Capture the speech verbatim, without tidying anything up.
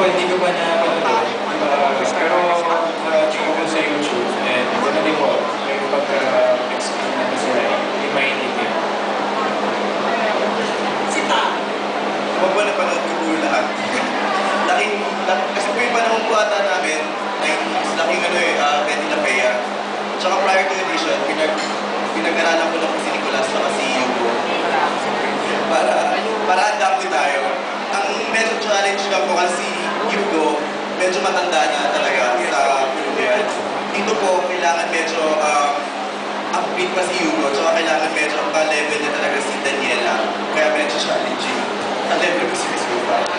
hindi ko pa na ano to. Uh, pero na-check ko sa YouTube and gonna din po yung pagka-explain natin sila yung maintindihan. Sita! Huwag ba napanood ko po lahat? laking, lak, kasi po yung panahon po ata namin, ay laking ano eh, uh, Betty Lapea. Tsaka prior to edition, pinag, pinag-aralan ko lang po si Nicolas na si Hugo. Para, para adapt tayo. Ang medyo challenge lang po kasi Hugo, medyo matanda na talaga sa Peruvian. Dito po, kailangan medyo uh, upbeat pa si Hugo, tsaka kailangan medyo ka-level niya talaga si Daniela. Kaya medyo challenging. Ang level ko si Miss Hugo.